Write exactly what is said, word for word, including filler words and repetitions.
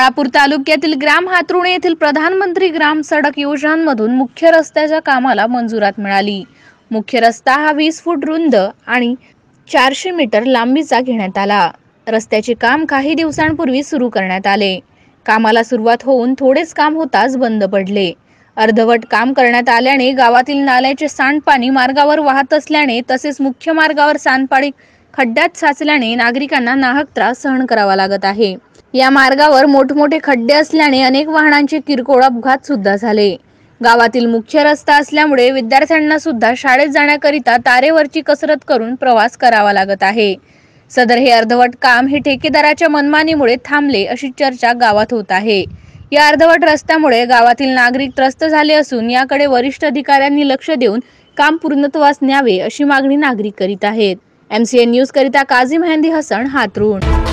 बाळापूर तालुक्यातील ग्राम हातरुणे येथील प्रधानमंत्री ग्राम सडक योजनांमधून मुख्य रस्त्याच्या कामाला मंजुरात मिळाली। मुख्य रस्ता हा वीस फूट रुंद आणि चारशे मीटर लांबीचा घेण्यात आला। रस्त्याचे काम काही दिवसांपूर्वी सुरू करण्यात आले। कामाला सुरुवात होऊन थोडेच काम होताच बंद पडले। अर्धवट काम करण्यात आल्याने गावातील नाल्याचे सांडपाणी मार्गावर वाहत असल्याने तसेच मुख्य मार्गावर सांडपाणी खड्ड्यात साचल्याने नागरिकांना नाहक त्रास सहन करावा लागत आहे। या मार्गावर मोठमोठे खड्डे असल्याने अनेक वाहनांचे किरकोळ अपघात सुद्धा झाले। गावातील मुख्य रस्ता असल्यामुळे विद्यार्थ्यांना सुद्धा शाळेत जाण्याकरिता तारेवरची कसरत करून प्रवास करावा लागत आहे। सदर हे अर्धवट काम हे ठेकेदाराच्या मनमानीमुळे थांबले अशी चर्चा गावात होत आहे। या अर्धवट रस्त्यामुळे गावातील नागरिक त्रस्त झाले असून याकडे वरिष्ठ अधिकाऱ्यांनी लक्ष देऊन काम पूर्णत्वास न्यावे अशी मागणी नागरिक करीत आहेत। एमसीएन न्यूज करिता काझी मेहंदी हसन, हातरुण।